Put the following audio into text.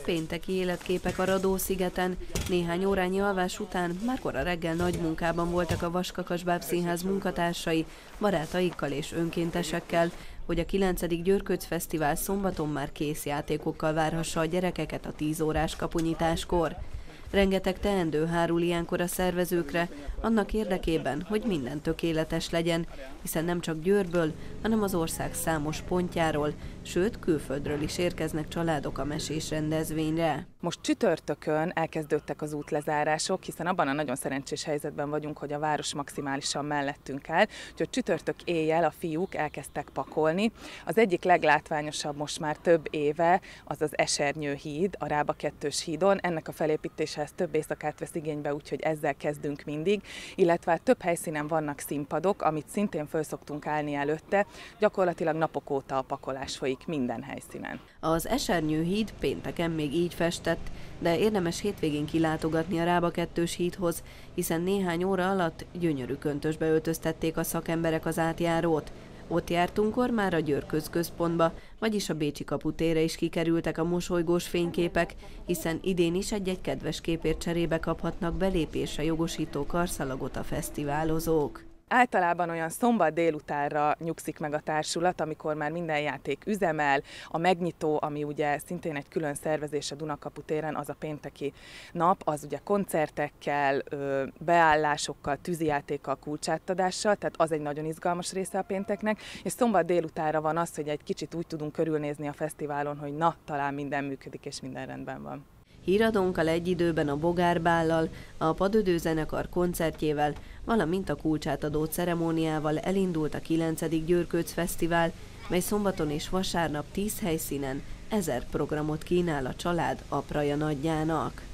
Pénteki életképek a Radó-szigeten. Néhány órányi alvás után már kora reggel nagy munkában voltak a Vaskakas-Báb Színház munkatársai, barátaikkal és önkéntesekkel, hogy a 9. Györköc Fesztivál szombaton már kész játékokkal várhassa a gyerekeket a 10 órás kapunyításkor. Rengeteg teendő hárul ilyenkor a szervezőkre, annak érdekében, hogy minden tökéletes legyen, hiszen nem csak Győrből, hanem az ország számos pontjáról, sőt külföldről is érkeznek családok a mesés rendezvényre. Most csütörtökön elkezdődtek az útlezárások, hiszen abban a nagyon szerencsés helyzetben vagyunk, hogy a város maximálisan mellettünk áll, úgyhogy csütörtök éjjel a fiúk elkezdtek pakolni. Az egyik leglátványosabb most már több éve az az Esernyő híd, a Rába 2-ös hídon. Ennek a felépítéséhez több éjszakát vesz igénybe, úgyhogy ezzel kezdünk mindig, illetve több helyszínen vannak színpadok, amit szintén föl szoktunk állni előtte, gyakorlatilag napok óta a pakolás folyik minden helyszínen. Az Esernyő híd pénteken még így festett, de érdemes hétvégén kilátogatni a Rába 2-ös hídhoz, hiszen néhány óra alatt gyönyörű köntösbe öltöztették a szakemberek az átjárót. Ott jártunkkor már a Györköc központba, vagyis a Bécsi kaputérre is kikerültek a mosolygós fényképek, hiszen idén is egy-egy kedves képért cserébe kaphatnak belépésre jogosító karszalagot a fesztiválozók. Általában olyan szombat délutánra nyugszik meg a társulat, amikor már minden játék üzemel, a megnyitó, ami ugye szintén egy külön szervezés a Dunakapu téren, az a pénteki nap, az ugye koncertekkel, beállásokkal, tűzijátékkal, kulcsátadással, tehát az egy nagyon izgalmas része a pénteknek, és szombat délutánra van az, hogy egy kicsit úgy tudunk körülnézni a fesztiválon, hogy na, talán minden működik és minden rendben van. Híradónkkal egy időben a Bogárbállal, a Padödő zenekar koncertjével, valamint a kulcsátadó ceremóniával elindult a 9. Györköc Fesztivál, mely szombaton és vasárnap 10 helyszínen 1000 programot kínál a család apraja nagyjának.